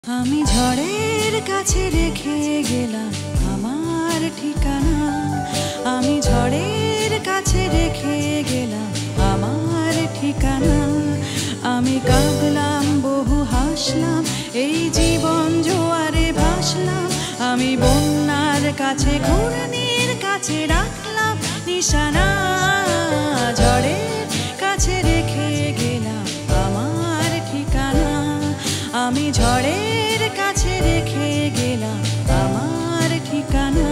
আমি ঝড়ের কাছে রেখে গেলাম আমার ঠিকানা। আমি ঝড়ের কাছে রেখে গেলাম আমার ঠিকানা। আমি কাঁদলাম বহু হাসলাম এই জীবন জোয়ারে ভাসলাম। আমি বন্যার কাছে ঘূর্ণির কাছে রাখলাম নিশানা। ঝড়ের কাছে রেখে গেলাম আমার ঠিকানা। আমি ঝড়ের কাছে রেখে গেলাম আমার ঠিকানা।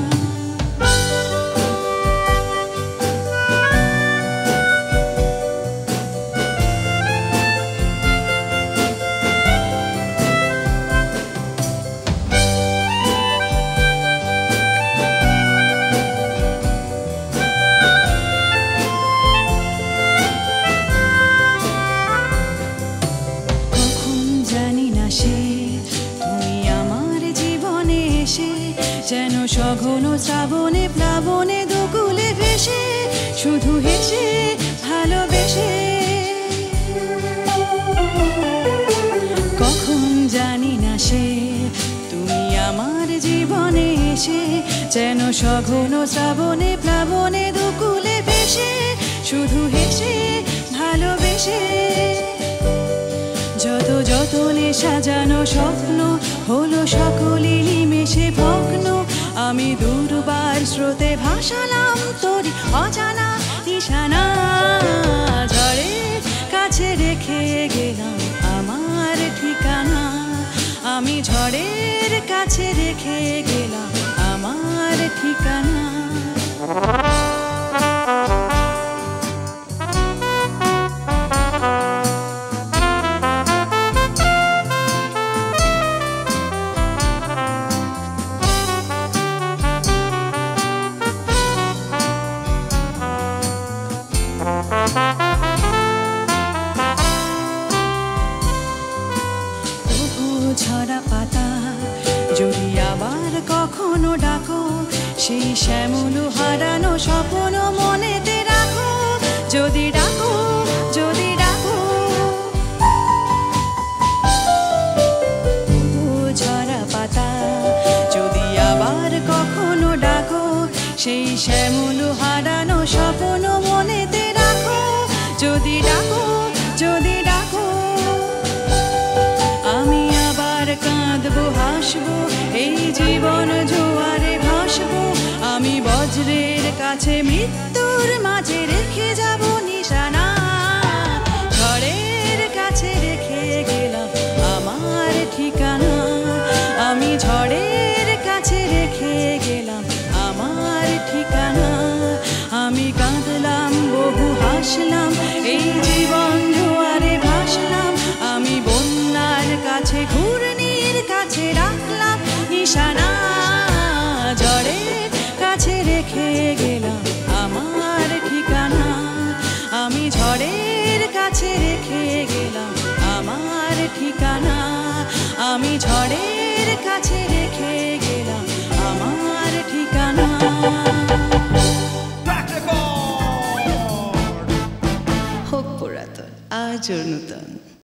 যেন সঘন শ্রাবণে প্লাবনে দুকুলে ভেসে শুধু হেসে ভালোবেসে। কখন জানি না সে তুমি আমার জীবনে এসে যেন সঘন শ্রাবণে প্লাবনে দুকুলে ভেসে শুধু হেসে ভালোবেসে। যত যতনে সাজানো স্বপ্ন হলো সকলে নিমেষে ভগ্ন। আমি দুর্বার স্রোতে ভাসালাম তোরি অজানা নিশানা। ঝড়ের কাছে রেখে গেলাম আমার ঠিকানা। আমি ঝড়ের কাছে রেখে গেলাম আমার ঠিকানা। ঝরা পাতা যদি আবার কখনো ডাকো, সেই শ্যামল হারানো স্বপ্ন মনেতে রাখো। যদি ডাকো যদি ডাকো ঝরা পাতা যদি আবার কখনো ডাকো, সেই শ্যামল হারানো স্বপ্ন মনেতে রাখো। যদি ডাকো যদি ডাকো আমি আবার কাঁদবো হাসবো এই জীবন জোয়ারে ভাসবো। আমি বজ্রের কাছে মৃত্যুর মাঝে রেখে যাব নিশানা। ঝড়ের কাছে রেখে গেলাম আমার ঠিকানা। আমি ঝড়ের কাছে রেখে গেলাম আমার ঠিকানা। আমি কাঁদলাম বহু হাসলাম এই জীবন জোয়ারে ভাসলাম। আমি বন্যার কাছে ঘূর্ণির কাছে রাখলাম নিশানা। ঝড়ের কাছে রেখে গেলাম আমার ঠিকানা। আমি ঝড়ের কাছে রেখে গেলাম আমার ঠিকানা। আমি ঝড়ের কাছে রেখে গেলাম আমার ঠিকানা। হোক পুরাতন আজও নূতন।